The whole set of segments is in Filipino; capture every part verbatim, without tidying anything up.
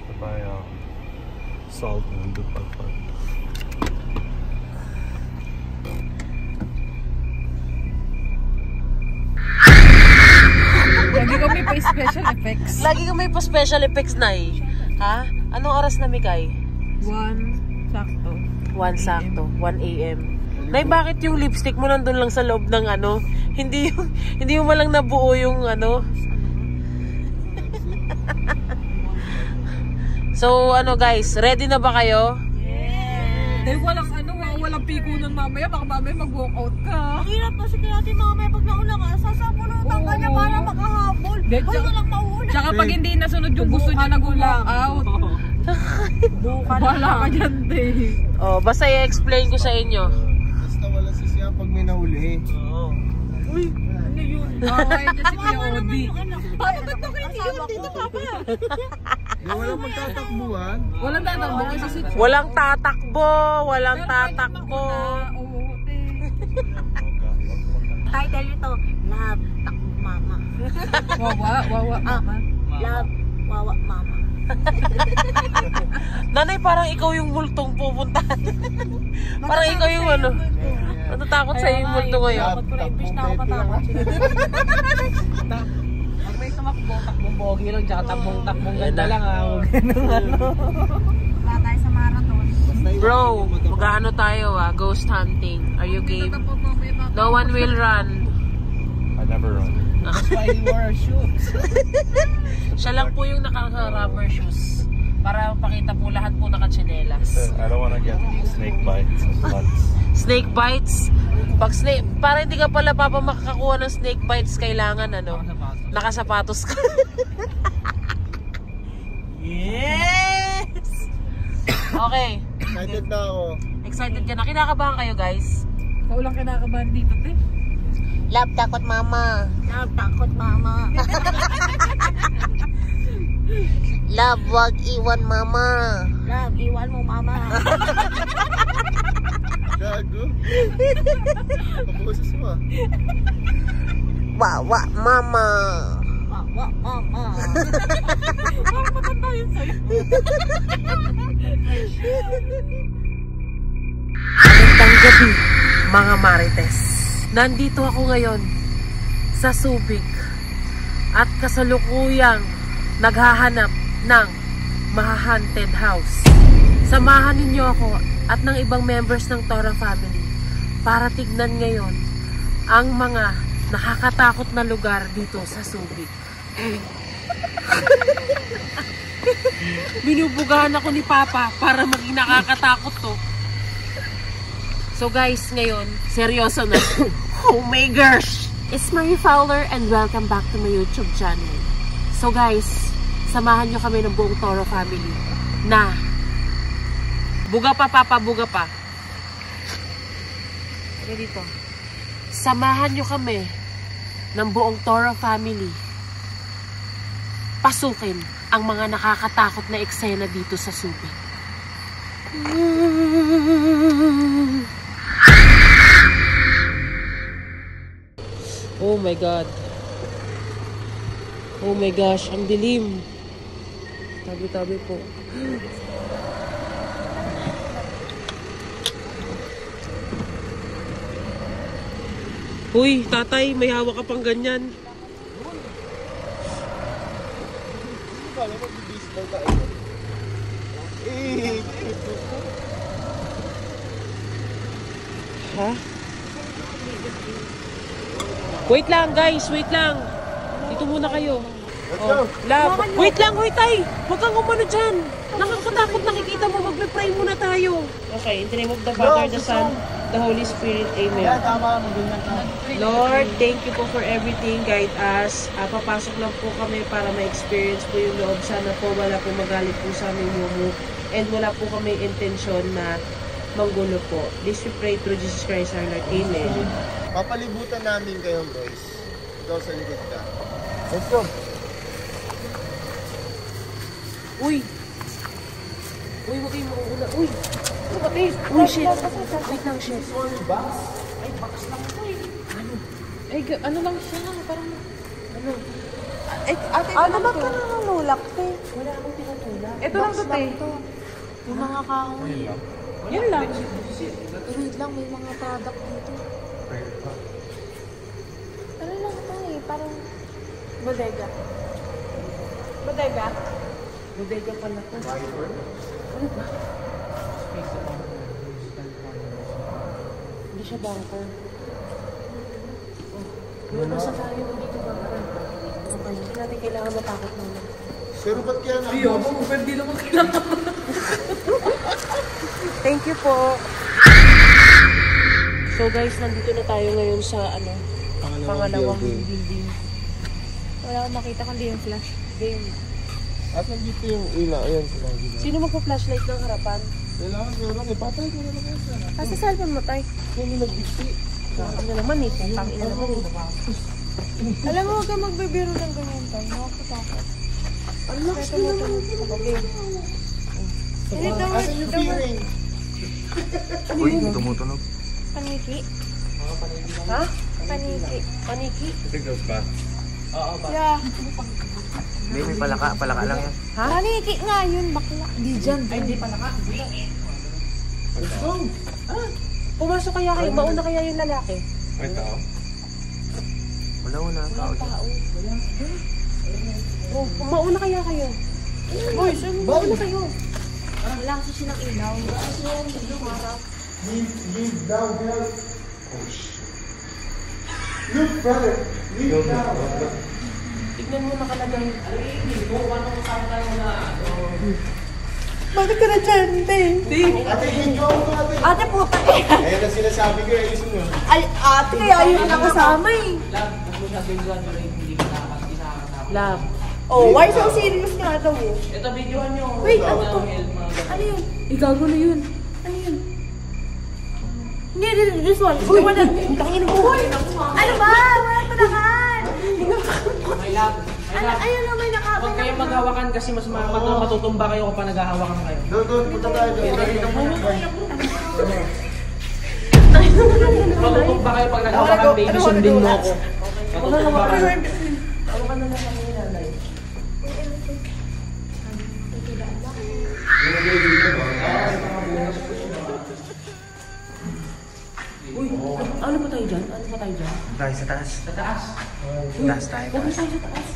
to buy um, salt and do fun fun. Lagi kami pa special effects. Lagi kami pa special effects, Nay. Ha? Anong oras na, Mikay? One sakto. One sakto. one A M Nay, bakit yung lipstick mo nandun lang sa loob ng ano? Hindi yung, hindi mo malang nabuo yung ano? So, ano guys, ready na ba kayo? Yeah! Dahil walang ano, walang pikunan mamaya, baka mamaya mag-walkout ka. Ang hirap kasi kaya natin mamaya pag nauna ka, sasapulutan ka niya para makahabol. De, Hoy, walang mauna. Tsaka pag hindi nasunod yung gusto niya, nag-walkout. Wala ka dyan, de. Oh, basta i-explain ko sa inyo. Basta wala si siya pag may nahuli. Oo. Uy, ano yun? Away dyan si P O D. Paano ba't ba kayo yun dito, Papa? Di walang magtatakbuhan. Walang tatakbo kasi si Walang tatakbo, walang tatakbo. Oo, te. Title nito, Love, Takbo Mama. Wawa, wawa, mama. Love, Wawa Mama. Nanay, parang ikaw yung multong pupuntahan. Parang ikaw yung ano. Natatakot sa yung multo ngayon. Dapat ko na imbis na ako matakot. Pag may tumakbo, takbong bogi lang, tsaka takbong-takbong ganda lang ha. Wala tayo sa marathon. Bro, mag-ano tayo ah, ghost hunting. Are you game? No one will run. I never run. That's why he wore shoes. Siya lang po yung naka-rubber shoes. Para pakita po lahat po naka-chinelas. I don't want to get snake bites and slugs. Snake bites? Pag snake, para hindi ka pala papa makakakuha ng snake bites, kailangan ano, nakasapatos ka. Yes! Okay. Excited na ako. Excited ka na? Kinakabahan kayo guys? Ikaw lang kinakabahan dito, te. Love, takot mama. Love, takot mama. Love, wag iwan mama. Love, iwan mo mama. Gago. Paboses mo ah. Wawa mama. Wawa mama. Parang matanda yun sa'yo. Magandang gabi, mga Marites. Nandito ako ngayon sa Subic at kasalukuyang naghahanap ng maha-haunted house. Samahan ninyo ako at ng ibang members ng Tora family para tignan ngayon ang mga nakakatakot na lugar dito sa Subic. Binubugahan ako ni Papa para maging nakakatakot to. So guys, ngayon, seryoso na. Oh my gosh! It's Marie Fowler and welcome back to my YouTube channel. So guys, samahan nyo kami ng buong Toro family na buga pa, Papa, buga pa. Ano dito? Samahan nyo kami ng buong Toro family pasukin ang mga nakakatakot na eksena dito sa Subic. Oh my God. Oh my gosh, ang dilim. Tabi-tabi po. Uy, tatay, may hawak ka pang ganyan. Kala mo mag-baseball ka ito. Eh, Ha? Wait lang guys, wait lang. Dito muna kayo. let's Oh, go. love. Wait lang, wait tay. Huwag kang umano dyan. Nakakatakot, nakikita mo. Magpe-pray muna tayo. Okay, in the name of the Father, the Son, the Holy Spirit. Amen. Yan, tama. Magandang ka. Lord, thank you po for everything. Guide us. Uh, papasok lang po kami para ma-experience po yung loob. Sana po wala po magalit po sa aming mumu. And wala po kami intensyon na manggulo po. This we pray through Jesus Christ our Lord. Amen. Papalibutan namin kayo, boys. Ikaw sa likod ka. Let's go. Uy! Uy, huwag kayong makuula. Uy! Ano ba, Tess? Uy, shit! Wait lang, shit. Ay, bakas lang ito eh. Ano? Ay, ano lang siya? Parang, ano? Ay, ate, Ano ba ka nanulak, te? Wala akong tinutulak. Ito lang to, te. Yung mga kahoy. Yan lang. Wait lang, may mga product dito. Ano lang ito eh, parang bodega. Bodega? Bodega pala to. Ano ba? Hindi siya bunker. Oh. Yung nasa tayo, hindi ito bunker. Okay, hindi natin kailangan matakot muna. Pero ba't kaya na? Iyo, ako, pwede naman kailangan. Thank you po. So guys, nandito na tayo ngayon sa ano, pangalawang building. Wala akong makita kundi yung flash. Game. At nandito yung ilaw. Ayan sila. Sino magpa-flashlight ng harapan? Kailangan meron eh. Patay ko na naman yan. Kasi cellphone mo, tay. Yan yung nag-dikti. Ano naman eh, pang ina naman eh. Alam mo, huwag kang magbibiro ng ganyan, tay. Nakakatakot. Ang lakas mo naman. Okay. Hindi daw, Asan yung fearing? Uy, tumutunog. paniki. Ha? Paniki. Paniki? I think those bats. Yeah. May, may palaka, palaka lang yan. Ha? Paniki nga yun, bakla. Di dyan. Ay, hindi pa naka. Let's go! Pumasok kaya kayo, mauna kaya yung lalaki. May tao. Wala, wala. Tao dyan. Oh, mauna kaya kayo. Boy, mauna kayo. Wala kasi silang ilaw. Leave, leave down here. Oh shit. Look, brother. Leave down. Tignan mo nakalagay. Bakit ka na dyan, te? Ate, video ko ate. Ate, puta eh. Ayan ang sinasabi ko. Ayusin mo. Ay, ate, kaya yun na kasama eh. Love. Oh, why so serious nga daw eh? Ito, videohan nyo. Wait, ano to? Ano yun? Igago na yun. Ano yun? Hindi, hindi, this one. Uy, wala. Tangin mo. Ano ba? Wala palakan. Ano, ayun na may naka... Huwag kayong maghawakan kasi mas ma- mat- matutumba kayo kung pa naghahawakan kayo. Doon, doon. Punta tayo doon. Matutumba kayo pag naghahawakan, baby, sundin mo ako. Matutumba kayo. Hawakan na lang kami nanay. Uy, ano pa tayo dyan? Ano pa tayo dyan? Tayo sa taas. Sa taas. Taas tayo. Huwag na tayo sa taas.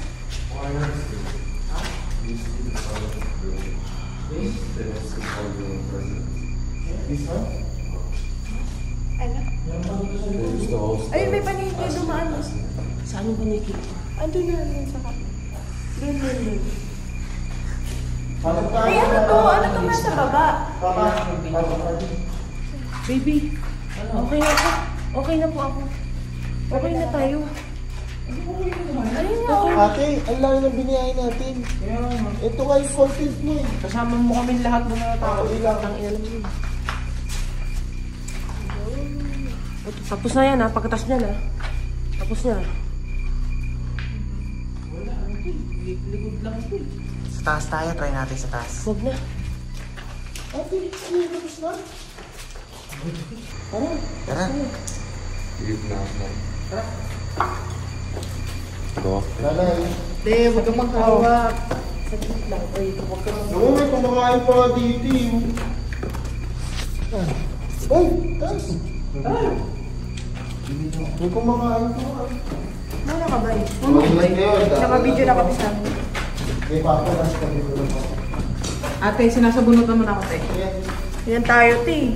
Ayun, may paniki dumaan. Saan yung paniki? Andun na yun sa kap. Doon, doon, doon. Pasok tayo. Ay, ano to? Ano to nga sa baba? Papa, pasok tayo. Baby, okay na ako. Okay na po ako. Okay na tayo. Ayun nga. Ate, ang laki ng biniyahin natin. Ito kayo content mo eh. Kasama mo kami lahat ng mga tao. Ilang. Ang ilan yun. Tapos na yan ha. Pagkatas niyan ha. Tapos na. Ligod lang ito eh. Sa taas tayo. Try natin sa taas. Huwag na. Ate, ano tapos na? Tara. Nanay. Hindi, huwag kang maghawak. Saglit lang. Wait, huwag kang maghawak. Oo, may kumakain pa nga dito eh. Uy, taas. May kumakain pa nga. Muna ka ba eh? Naka-video na kami sa amin. May papalas ka dito na pa. Ate, sinasabunutan mo na ako, te. Yan tayo, te.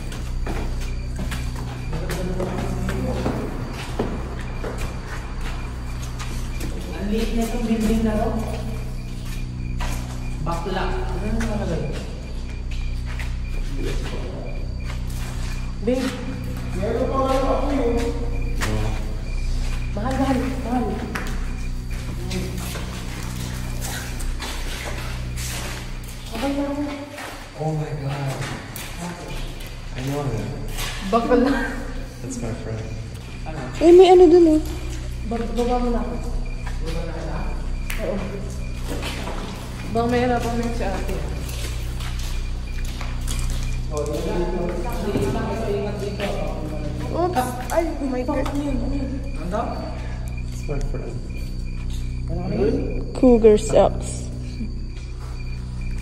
Ang liit na itong building na to. Bakla. Ano na nakalagay? Babe, Meron pa nga ako yun. mahal, mahal, mahal. Okay na ako. Oh my god. I know that. Bakla. That's my friend. Eh, may ano dun eh. Bab- Baba mo na ako. Oo. Baka may harapan mo si ate. Oops. Ay, oh my God. That's my friend. Cougar sucks.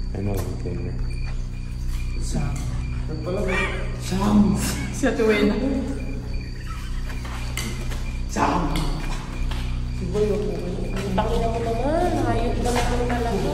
I know you came here. Sam. Nagpala mo. Sam. Si Atuena. Sam. Si Boy, tangin ako naman. Hayop na naman talaga.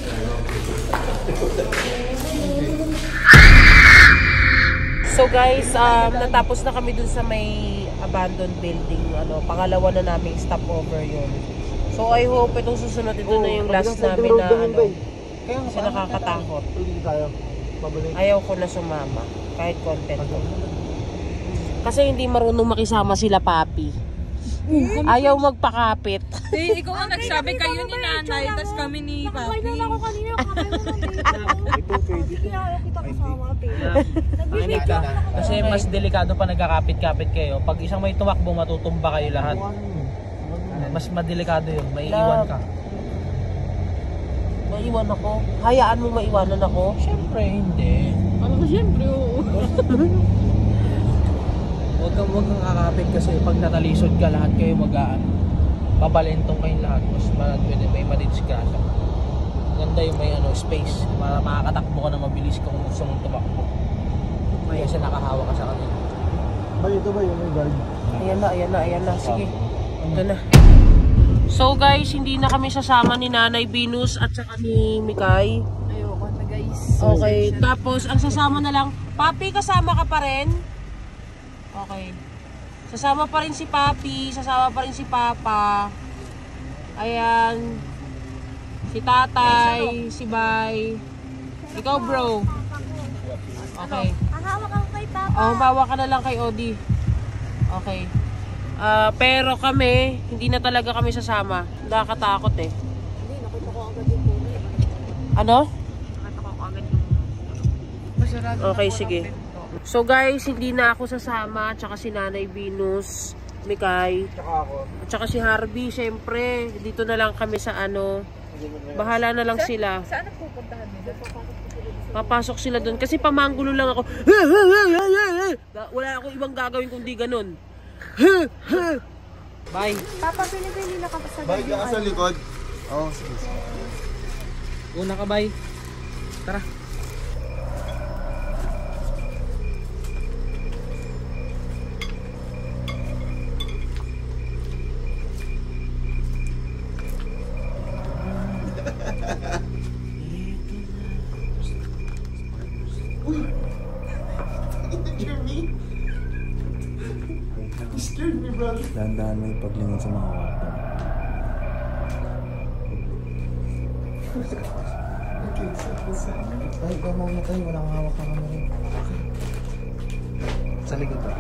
So guys, um, natapos na kami dun sa may abandoned building. Ano, pangalawa na namin stopover yun. So I hope itong susunod, ito na yung last namin na ano, kasi nakakatakot. Ayaw ko na sumama, kahit content ko. Kasi hindi marunong makisama sila papi. Ayaw magpakapit. Eh, ikaw ang nagsabi kayo ni nanay, tas kami ni papi. Nakakailan ako kanina, kamay mo ng baby. Kaya ako kita kasama, baby. Nagbibigyan ako. Kasi mas delikado pa nagkakapit-kapit kayo. Pag isang may tumakbo, matutumba kayo lahat. Mas madelikado yun, may iwan ka. Maiwan ako? Hayaan mo maiwanan ako? Siyempre, hindi. Ano ba siyempre, oo. Huwag kang huwag kang kakapit kasi pag natalisod ka, lahat kayo mag-aan. Pabalentong kayong lahat. Mas pwede may madidisgrasya. Ganda yung may ano, space. Para makakatakbo ka na mabilis kung gusto mong tumakbo. Kasi nakahawa ka sa kanila. Ba, ito ba yung may guard? Ayan na, ayan na, ayan na. Sige. Ito na. So guys, hindi na kami sasama ni Nanay Venus at saka ni Mikay. Ayoko na guys. Okay. Tapos, ang sasama na lang, Papi, kasama ka pa rin? Okay. Sasama pa rin si Papi, sasama pa rin si Papa. Ayan. Si Tatay, si Bay. Ikaw, bro. Okay. Ang hawak ako kay Papa. Oh, bawa ka na lang kay Odi. Okay. Ah, pero kami, hindi na talaga kami sasama. Nakakatakot eh. Hindi, nakita ko agad yung puno. Ano? Nakita ko agad yung... Okay, sige. So guys, hindi na ako sasama. Tsaka si Nanay Venus, Mikay. Tsaka ako. At saka si Harvey, syempre. Dito na lang kami sa ano. Bahala na lang sila. Saan ang pupuntahan nila? Papasok sila doon. Kasi pamanggulo lang ako. Wala akong ibang gagawin kundi ganun. Bye. Papa, pinipili na ka pa sa Bay, ka sa likod. Oo, oh, sige, sige. Una ka, bay. Tara. Scared me, brother. Dahan-dahan mo yung paglingon sa mga kwarto. Okay, so, so. Ay, ikaw muna tayo. Walang hawak na kami rin. Sa likod ba?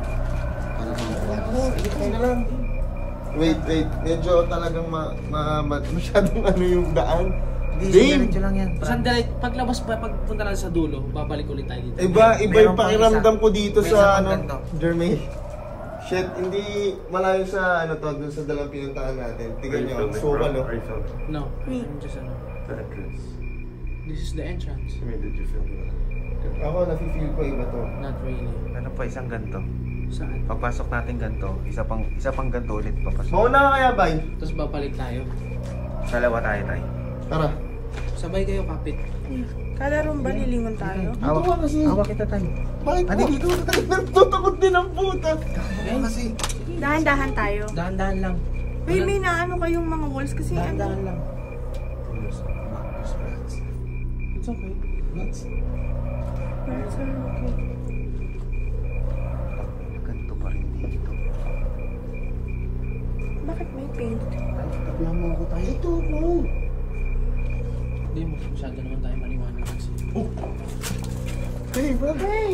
Ikay na lang. Wait, wait. Medyo talagang ma, ma, ma masyadong ano yung daan. Hindi, Dame! diretso lang yan. Sandali, paglabas pa, pagpunta lang sa dulo, babalik ulit tayo dito. Iba, iba yung Meron pang pakiramdam isa. ko dito May isa sa pang ano, ganito. Jermaine. Shit, hindi malayo sa ano to, dun sa dalang pinuntahan natin. Tignan nyo, so ano. No, I'm just ano. This is the entrance. Ako, nafe-feel ko iba to. Not really. Ano pa, isang ganito. Saan? Pagpasok natin ganito, isa pang isa pang ganito ulit papasok. Mauna ka kaya, Bay? Tapos babalik tayo. Dalawa tayo tayo. Tara. Sabay kayo kapit. Kada room ba lilingon tayo? Dito ka kasi. Hawak kita tayo. Bakit Adi, mo? dito. Nagtutakot din ang puta. Ayun kasi. Dahan-dahan tayo. Dahan-dahan lang. Uy, may naano kayong mga walls kasi Dahan-dahan ano. lang. It's okay. Ganito pa rin dito. Bakit may paint? Tabla mo ako tayo. Ito mo. Hindi mo, masyado naman tayo maliwanag kasi. Hey, brother. Hey.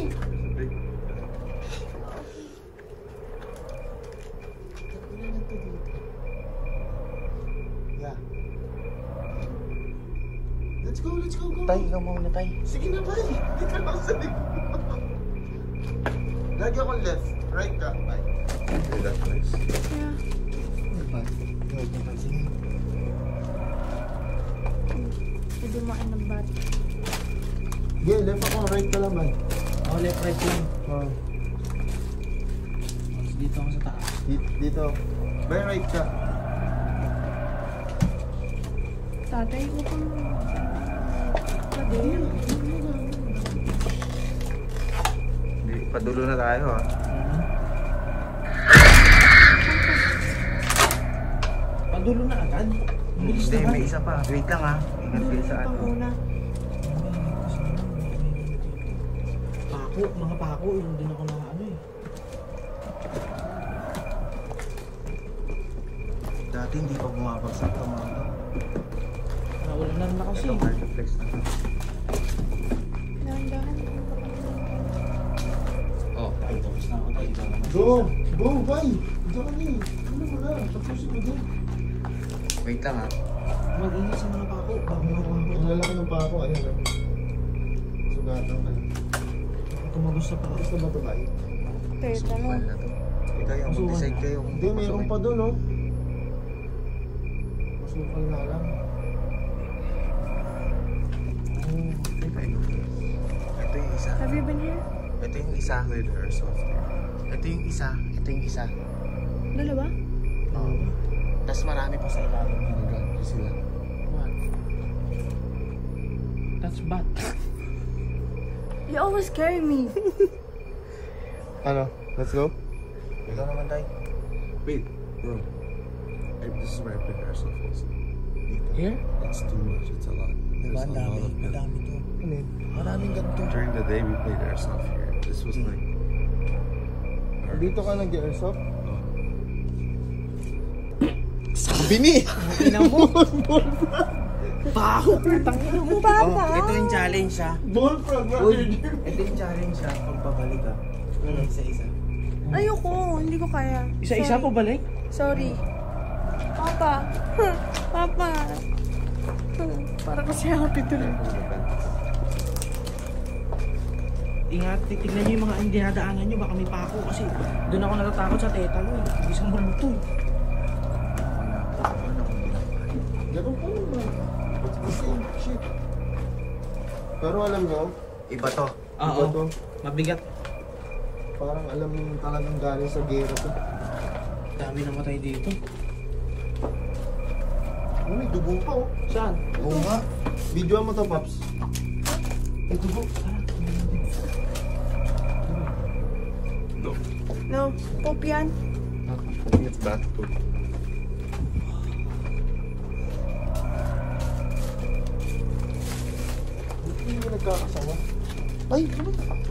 Yeah. Let's go, let's go, go. Tay, ikaw muna tay. Sige na, Bay. Dito lang sa likod. Lagi ako left. Right ka, Bay. Okay, that's nice. Yeah. Pwede makin ng bat. Yeah, left ako. Right ka lang, Bay. Oh, left, right lang. Oh. Tapos dito ako sa taas. Dito. dito. Bay, right ka. Tatay, upang Hindi, padulo na tayo ah. Padulo na agad. Bilis Hindi, naman. may isa pa. Wait lang ah. Ingat kayo sa ato. Panguna. Pako, mga pako. Yung din ako na ano eh. Dati hindi pa bumabagsak ito mga ito. Naulan na rin na kasi. Ito, multiplex na. Dahan-dahan. Oh, tapos na ako tayo. Ito naman. Go! Go, bye! Diyan ka na eh. Ano mo na? Tapusin mo din. Wait lang ah. Mag-ingat sa mga pako. Bago na ako. Ang lalaki ng pako, ayan ah. Sugatan ka lang. Tumagos sa pako. Gusto ba ito ba? Kaya Sukal tanong. na to. Ito yung Masukan mag-decide na. kayo kung Hindi, mayroon papasukin. pa doon oh. Masukal na lang. Oh, ito yung Ito yung isa. Have you been here? Ito yung isa. Ito yung isa. Ito yung isa. Dalawa? Oo. Tapos marami pa sa ilalim nyo. Nagano sila. What? That's bad. You always carry me. Ano? Let's go? Ikaw naman tayo. Wait, bro. Hey, this is where I played airsoft also. Here? It's too much. It's a lot. Diba? There's Ang a dami. lot of Ang dami to. Ano yun? Maraming ganito. During the day, we played airsoft here. This was like. Dito ka nag-airsoft? Oh. Sabi ni! Ina mo. Pako. Tangina mo. Oh, ito yung challenge ha. Ball frog, Uy, ito yung challenge ha. Pag pabalik ha. Isa-isa. Ayoko, hindi ko kaya. Isa-isa Sorry. po balik? Sorry. Papa. Papa. Para kasi happy tuloy. Ingat, titignan nyo yung mga hindi nadaanan nyo. Baka may pako kasi doon ako natatakot sa tetano eh. Isang multo eh. Ganun pa naman. It's the same shit. Pero alam nyo, Iba to. iba to. Mabigat. Parang alam nyo talagang galing sa gera to. Dami namatay dito. Oh, may dugo pa oh. Saan? Oo nga. Video mo to, Pops. May dugo. No, poop yan. I think it's bat poop. Hindi mo nagkakasawa. Ay, ano?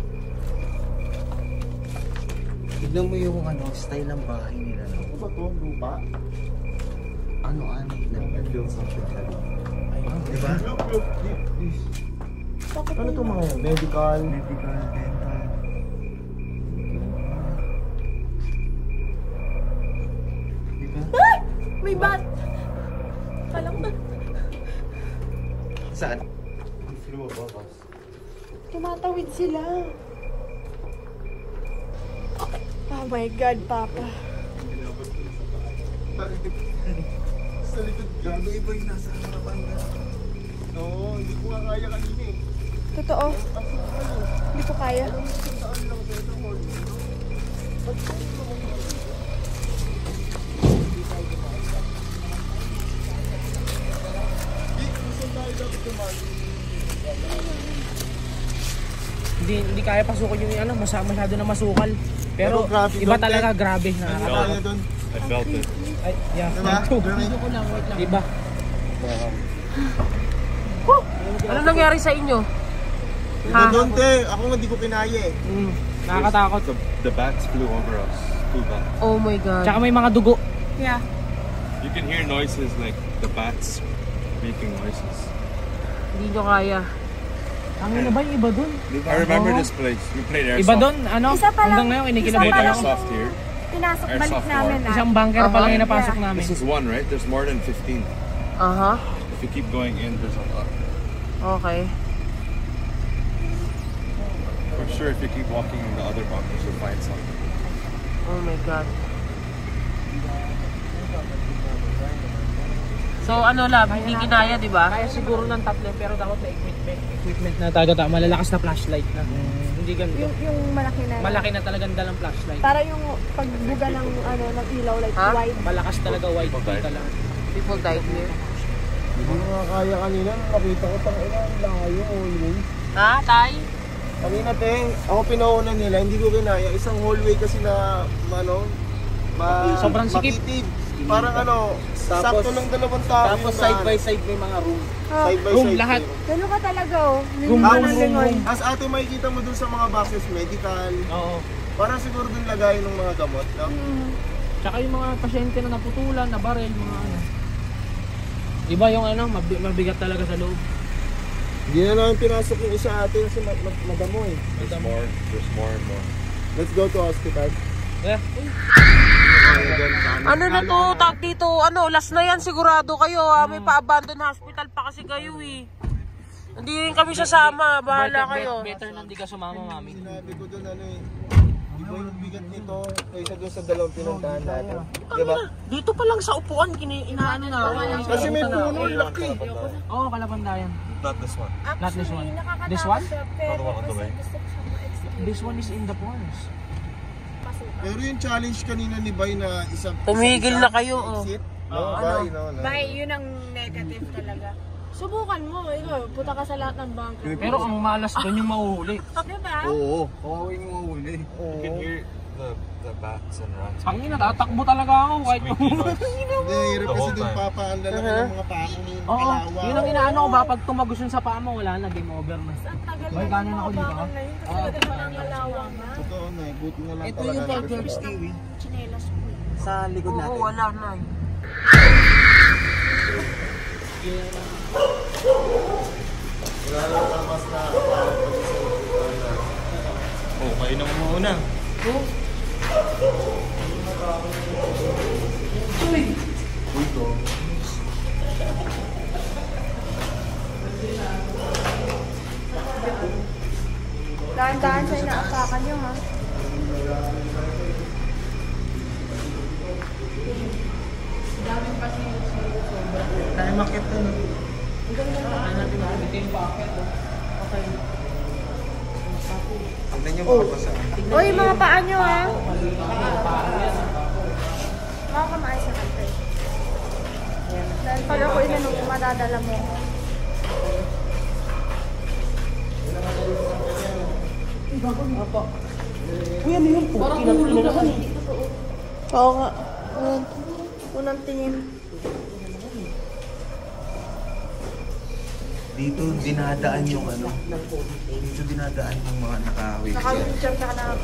Tignan mo yung ano, style ng bahay nila. No? Ano ba to? Lupa? Ano ano? I feel something heavy. Ayun. Diba? Look, look, look, please. Bakit Ano may to mga yan? Medical? Medical, dental. Diba? Ah! May bat! Alam ba? Saan? He flew above us. Tumatawid sila. Oh my God, Papa. Sa likod gago. Iba yung nasa harapan ka. Oo, hindi ko nga kaya kanina eh. Totoo. Hindi ko kaya. Hindi hindi kaya pasukan yung ano, masama masyado na masukal. Pero Pero grabe iba doon, talaga, eh. grabe. Ano Nakakatakot. kaya doon? I felt it. Ay, yeah. Diba? Video ko lang, wait lang. Iba. Wow. Ano nangyari sa inyo? Iba doon, te. Ako nga di ko kinaya eh. Mm, nakakatakot. The, the bats flew over us. Two bats. Oh my God. Tsaka may mga dugo. Yeah. You can hear noises like the bats making noises. Hindi nyo kaya. Ang ina ba yung iba dun? I remember this place. We played airsoft. Iba dun, ano? Isa pa lang. Hanggang ngayon, We kinikilabutan played Isa pa ako. lang. airsoft here. Pinasok Airsoft balik namin war. ah. Isang bunker pa lang yung napasok Yeah. namin. This is one, right? There's more than fifteen. Aha. If you keep going in, there's a lot. Okay. For sure, if you keep walking in the other bunkers, you'll find something. Oh my God. So ano lang, hindi kinaya, di ba? Kaya siguro ng tatlo, pero dapat na equipment. Equipment na talaga, ta- malalakas na flashlight na. Hindi ganito. Yung, yung malaki na. Malaki na talagang dalang flashlight. Para yung pagbuga ng ano ng ilaw like Ha? wide. Malakas talaga, white kita lang. People died here. Hindi ko nga kaya kanina, nakita ko tang ina, layo, hallway. Ha, tay? Kanina, te, ako pinaunan nila, hindi ko kinaya. Isang hallway kasi na, ano, ma Sobrang sikip. makitid. Parang ano, Tapos- sakto lang dalawang tao. Tapos yung side by daan. side may mga room. Side by Room side. lahat. Gano'n ka talaga oh. Room, Lingon room, ng room, lingon. room. As ate, makikita mo dun sa mga boxes, medical. Oo. Parang siguro dun lagay ng mga gamot, no? Tsaka yung mga pasyente na naputulan, na barel, mga ano. Iba yung ano, mabi- mabigat talaga sa loob. Hindi na namin pinasok yung isa ate kasi mag mag madamo eh. There's more. There's more and more. Let's go to hospital. Yeah. Ano na to, tag dito, ano, last na yan, sigurado kayo ha, may pa-abandon hospital pa kasi kayo eh. Hindi rin kami sasama, bahala kayo. Better na hindi ka sumama, mami. Sinabi ko dun ano eh. Di ba yung bigat nito kaysa dun sa dalawang pinuntahan natin? Diba? Dito pa lang sa upuan, kini inaano na. Kasi may puno, laki. Oo, oh, Kalapandayan. Not this one. Not this one. This one? This one is in the forest. Pero yung challenge kanina ni Bay na isang... Tumigil isa- na kayo, oh. exit, no, Bay, no, no. Bay, yun ang negative talaga. Subukan mo, ikaw, puta ka sa lahat ng bangko. Pero ang malas doon yung mahuhuli. Diba? Oo. Oh, yung mahuli. You can hear the the bats and rats. Ang ina, tatakbo talaga ako kahit Squeaky noise. Hindi, hirap kasi dun papaanda lang ng mga pakong Oo, kalawa. yun ang inaano ko ba, pag tumagos yun sa paa mo, wala na, game over na. Ang tagal May na kanin ako dito, bakal ha? na yun, kasi talaga parang kalawang na. Totoo na eh, buti na lang Ito talaga yung na- Proverbs T V Chinelas ko. sa likod Oo, natin. wala na eh. Wala lang tamas na parang pag-isang na. Oh, kayo na muna. Dahan-dahan sa inaapakan nyo ha. Tayo makit na. Tignan niyo mga basa. Uy, mga paa nyo ha. Mga kamaayos na kante. Dahil pag ako inanong, madadala mo. Uy, ano yun po? Kinapila naman eh. Oo nga. Unang, unang tingin. Dito dinadaan yung ano. Dito dinadaan yung mga nakawig. Naka-wheelchair ka na.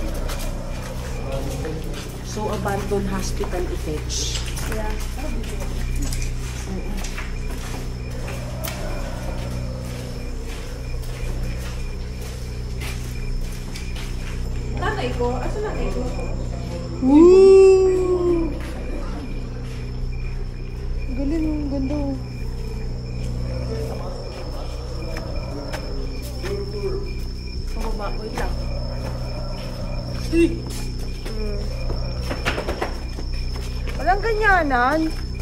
So, abandoned hospital effects. Yeah. Nanay ko, asa nanay ko? Woo! Galing, ang ganda. oh. Pababa, wait lang. Hmm. Walang ganyanan.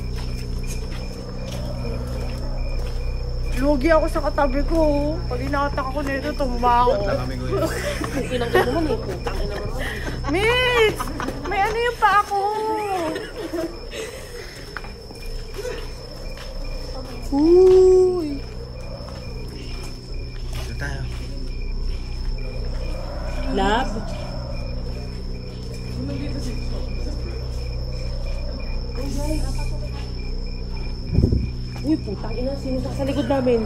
Lugi ako sa katabi ko. oh. Pag inatak ako nito, tumba ako. Inang ina naman eh, putang ina naman. Miss! May ano yung pa ako? Uy! Dito tayo. Lab? Uy, putang ina, sino sa likod namin?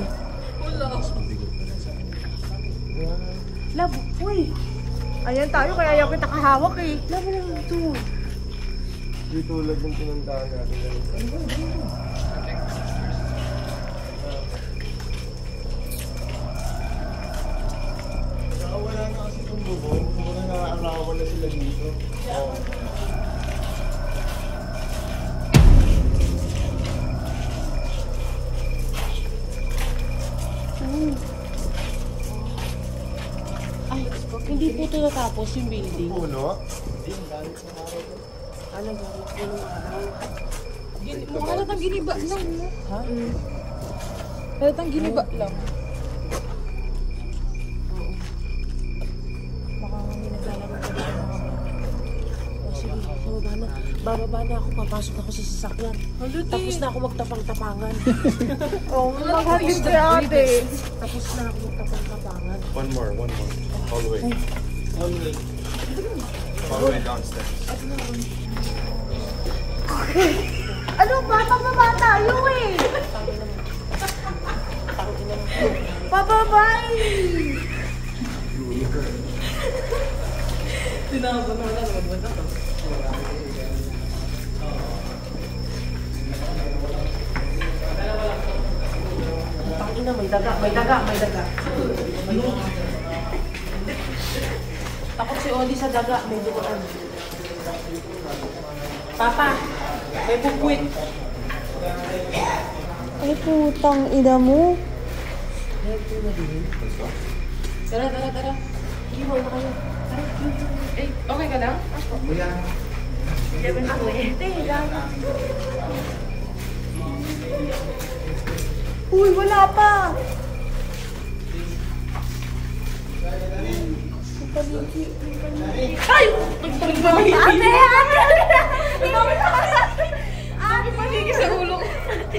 Love, uy! Ayan tayo, kaya ayaw kita kahawak eh. Love lang ito. Di tulad ng pinuntahan natin. Saka wala na kasi itong bubong. Muna nakakarawa na sila dito. Oo. Ay, hindi po ito natapos yung building. Puno? Ano ba? Punong araw. Mukha halatang giniba lang. Ha? Halatang giniba lang. Baka may naglalaro ka dito. O sige, sa baba na. bababa na ako, papasok ako sa sasakyan. Tapos na ako magtapang-tapangan. Oo, maghatid si ate. Tapos na ako magtapang-tapangan. One more, one more. All the way. All the way. All the way downstairs. Ano ba? Pababa tayo eh. Pababay! Tinawag mo na naman na to. Ina, may daga, may daga, may daga. Takot si Oli sa daga, may dugaan. Papa, may bukwit. Ay, putang ina mo. Tara, tara, tara. Hindi mo na kayo. Eh, okay ka lang? Uy, wala pa. Ay! Ate! Ate! Ate! Panigi sa ulo ko.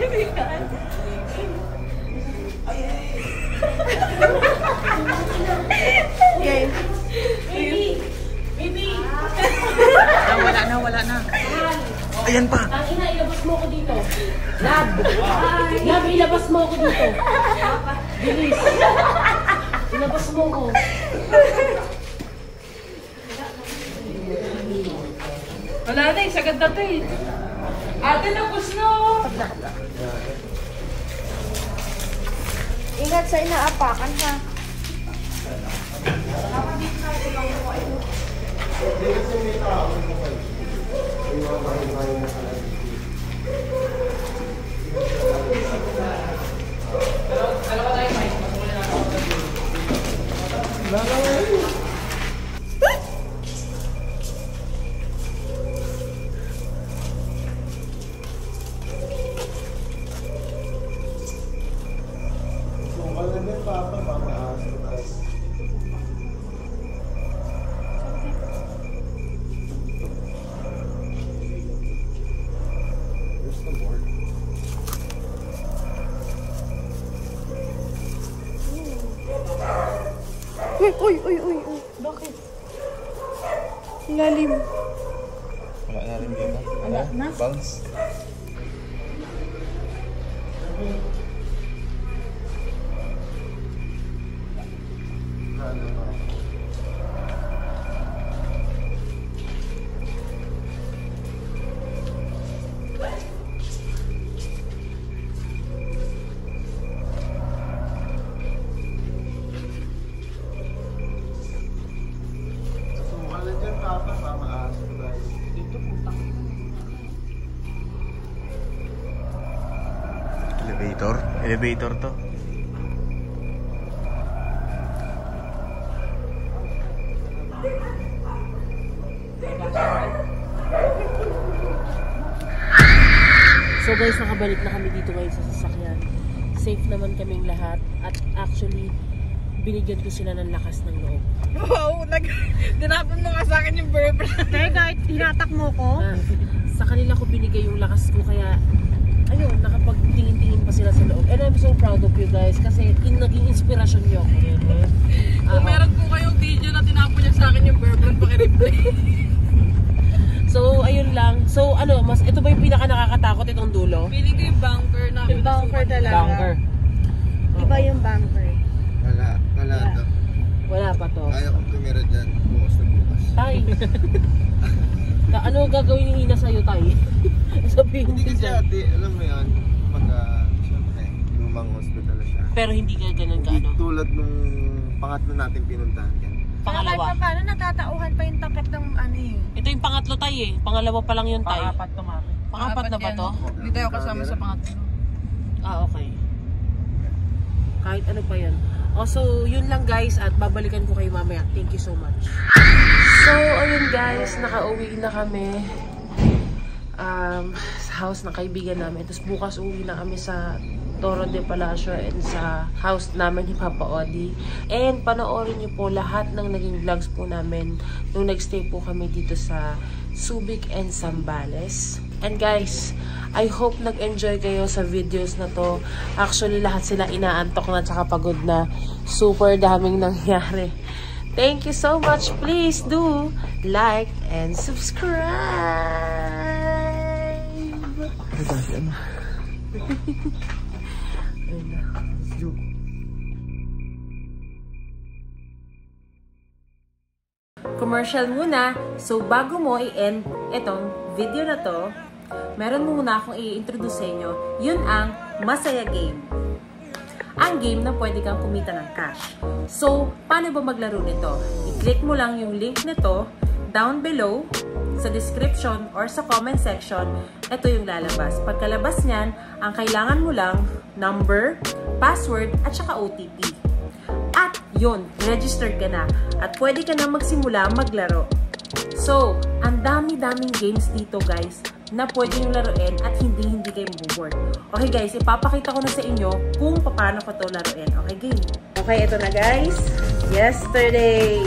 Okay. Ah, wala na, wala na. Ayan pa. Ang ina, ilabas mo ko dito. Lab! Lab, ilabas mo ko dito. Bilis. Ilabas mo ko. Wala na eh, sagad na to eh. Ate, nabos na. Ingat sa inaapakan ha. Uy, uy, uy, uy, uy. Bakit? Lalim. Wala na rin dito. Wala na? Bounce. Elevator? Elevator to. So guys, nakabalik na kami dito ngayon sa sasakyan. Safe naman kaming lahat. At actually, binigyan ko sila ng lakas ng loob. Wow, nag... Dinapon mo nga sa akin yung burp. Teka, hinatak mo ko? Ah, sa kanila ko binigay yung lakas ko, kaya ayun, nakapagtingin-tingin pa sila sa loob. And I'm so proud of you guys kasi in, naging inspirasyon nyo ako. Kung meron po kayong video na tinapon niya sa akin yung burp, paki-replay. So, ayun lang. So, ano, mas ito ba yung pinaka nakakatakot itong dulo? Feeling ko yung bunker na. Yung bunker talaga. Bunker. Iba yung bunker. Wala. Wala to. Wala pa to. Kaya kong tumira dyan. Bukas na bukas. Tay. Na, ano gagawin ni Ina sa'yo, Tay? Sabihin Hindi mo kasi dyan. ate, alam mo yun, pag uh, siyempre, lumang hospital na siya. Pero hindi ka ganun ka, Hindi ano? tulad nung pangatlo natin pinuntahan yan. Pangalawa. Kahit pa paano natatauhan pa yung takip ng ano eh. Ito yung pangatlo, Tay eh. Pangalawa pa lang yun, Tay. Pangapat tumapi. Pangapat na ba to? Hindi tayo kasama sa pangatlo. Ah, okay. Kahit ano pa yan. Oh, so, yun lang guys at babalikan ko kayo mamaya. Thank you so much. So, ayun guys, nakauwi na kami um, sa house ng kaibigan namin. Tapos bukas uwi na kami sa Toro de Palacio and sa house namin ni Papa Odi. And panoorin niyo po lahat ng naging vlogs po namin nung nagstay po kami dito sa Subic and Zambales. And guys, I hope nag-enjoy kayo sa videos na to. Actually, lahat sila inaantok na tsaka pagod na. Super daming nangyari. Thank you so much. Please do like and subscribe. Ay, kasi ano? Commercial muna. So, bago mo i-end itong video na to, meron muna akong i-introduce sa inyo. Yun ang Masaya Game. Ang game na pwede kang kumita ng cash. So, paano ba maglaro nito? I-click mo lang yung link nito down below sa description or sa comment section. Ito yung lalabas. Pagkalabas niyan, ang kailangan mo lang number, password, at saka O T P. At yun, registered ka na. At pwede ka na magsimula maglaro. So, ang dami-daming games dito guys na pwede nyo laruin at hindi-hindi kayo mabuboard. Okay guys, ipapakita ko na sa inyo kung paano ko to laruin. Okay, game. Okay, ito na guys. Yesterday.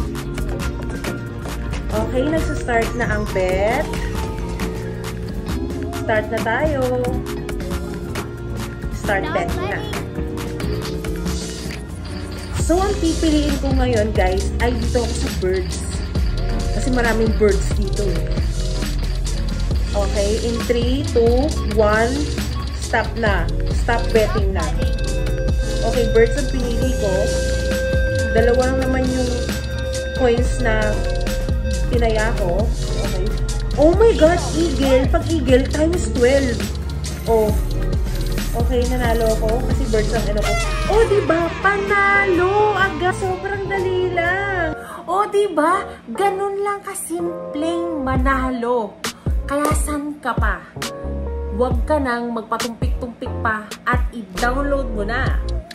Okay, nagsa-start na ang bet. Start na tayo. Start bet na. So, ang pipiliin ko ngayon, guys, ay dito ako sa birds. Kasi maraming birds dito. Okay, in three, two, one, stop na. Stop betting na. Okay, birds ang pinili ko. Dalawa lang naman yung coins na pinaya ko. Okay. Oh my God, eagle. Pag eagle, times twelve. Oh. Okay, nanalo ako kasi birds ang ano ko. Oh, diba? Panalo! Agad! Sobrang dali lang. Oh, diba? Ganun lang kasimpleng manalo. Kaya san ka pa? Huwag ka nang magpatumpik-tumpik pa at i-download mo na